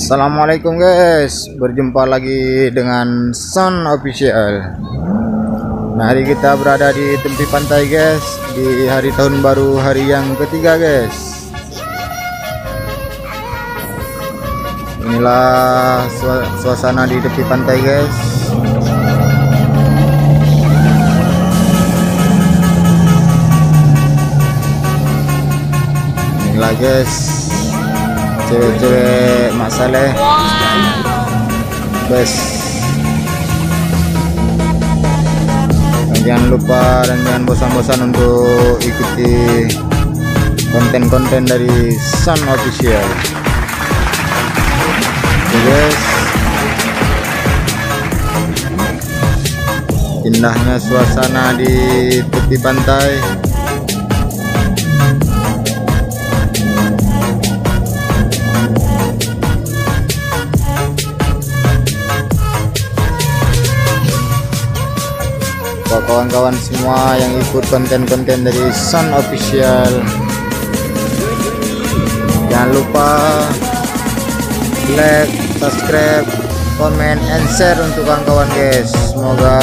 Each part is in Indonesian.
Assalamualaikum guys, berjumpa lagi dengan Son Official. Nah, hari kita berada di tepi pantai guys, di hari tahun baru, hari yang ketiga guys. Inilah suasana di tepi pantai guys. Inilah guys, cewek-cewek Mak Saleh. Bes. Jangan lupa dan jangan bosan-bosan untuk ikuti konten-konten dari Son Official. Oke guys, indahnya suasana di tepi pantai. Kawan-kawan semua yang ikut konten-konten dari Son Official, jangan lupa like, subscribe, comment, and share untuk kawan-kawan guys. Semoga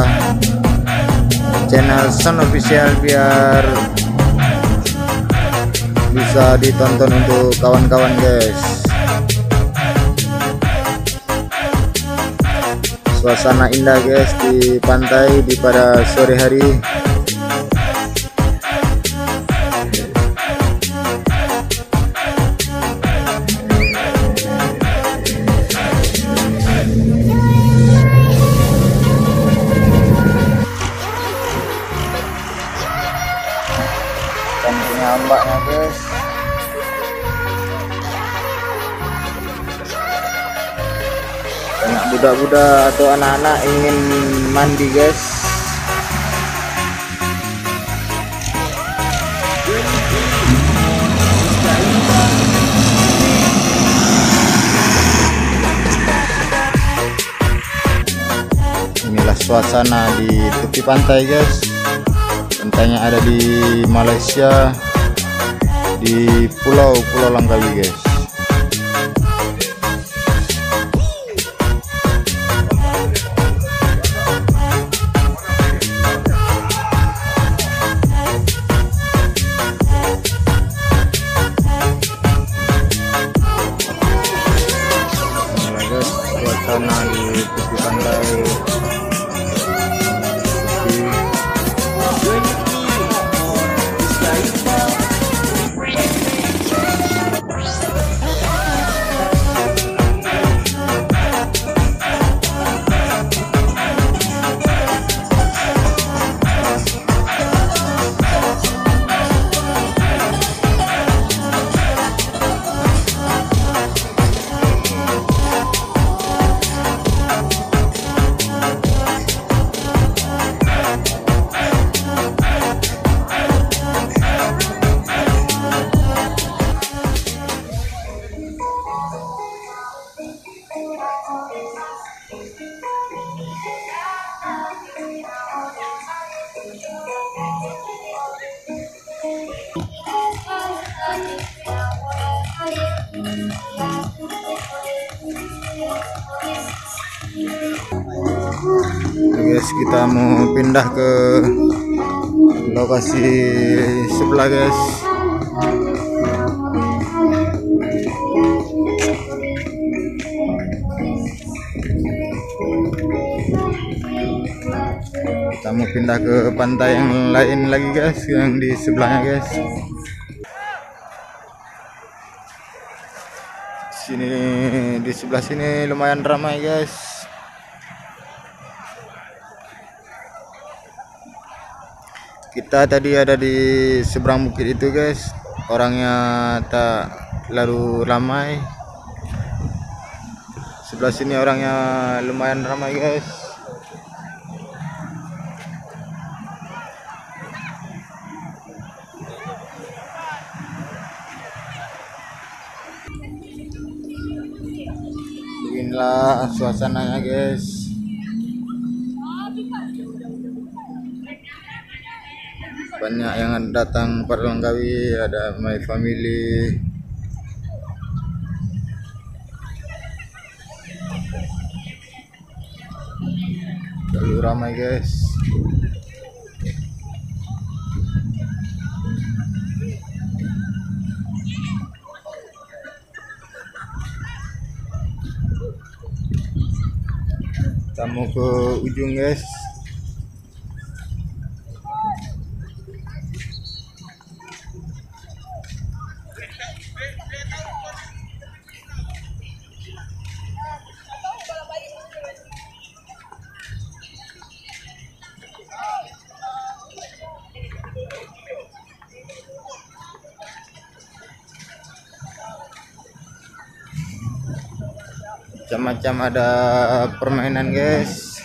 channel Son Official biar bisa ditonton untuk kawan-kawan guys. Suasana indah guys di pantai pada sore hari. Dan punya ombaknya guys. Banyak budak-budak atau anak-anak ingin mandi guys. Inilah suasana di tepi pantai guys. Pantainya ada di Malaysia, di Pulau Langkawi guys. Suasana di tepi pantai. Guys, kita mau pindah ke lokasi sebelah guys. Kita mau pindah ke pantai yang lain lagi guys, yang di sebelahnya guys. Sini, di sebelah sini lumayan ramai guys. Kita tadi ada di seberang bukit itu guys, orangnya tak lalu ramai. Sebelah sini orangnya lumayan ramai guys. Beginilah suasananya guys. Banyak yang datang pada Langkawi, ada my family. dulu ramai guys. Kita mau ke ujung guys. Macam-macam ada permainan guys.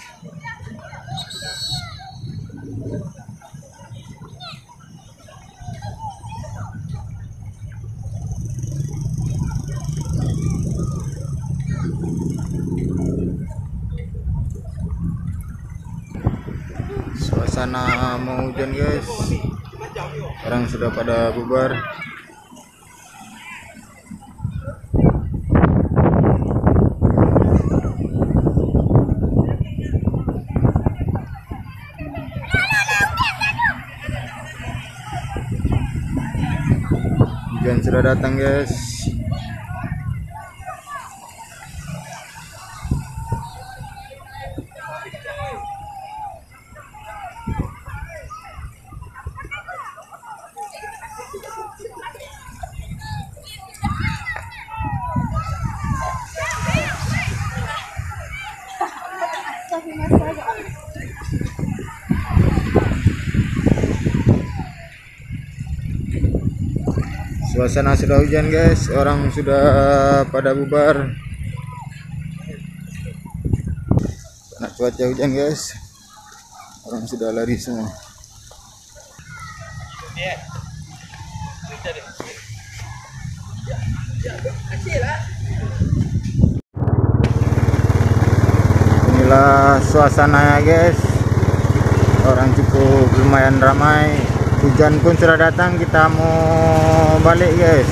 Suasana mau hujan guys. Orang sudah pada bubar. Hujan sudah datang guys. Suasana sudah hujan guys, orang sudah pada bubar. Karena cuaca hujan guys, orang sudah lari semua. Inilah suasananya guys, orang cukup lumayan ramai. Hujan pun sudah datang, kita mau balik guys.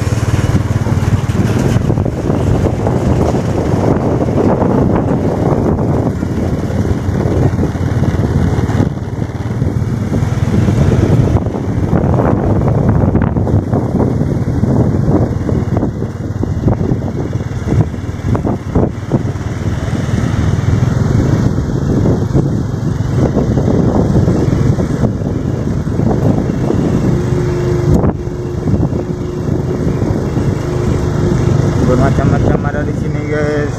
Bermacam-macam ada di sini guys.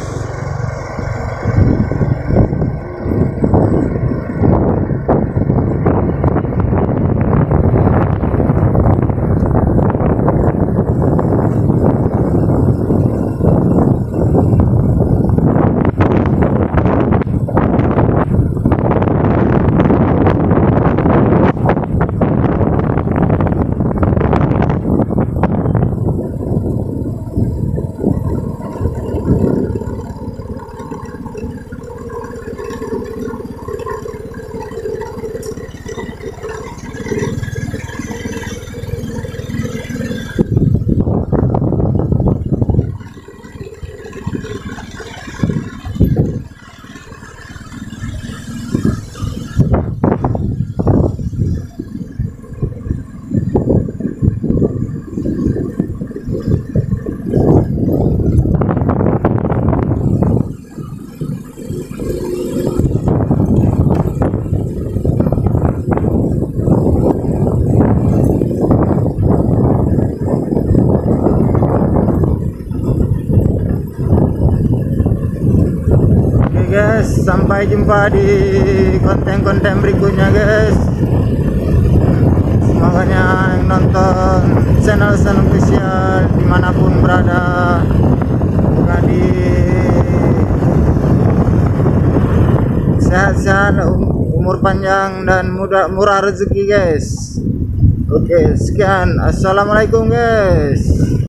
Guys, sampai jumpa di konten-konten berikutnya guys. Semoga yang nonton channel Sun Official dimanapun berada, semoga di sehat-sehat, umur panjang dan murah rezeki guys. Oke, sekian, assalamualaikum guys.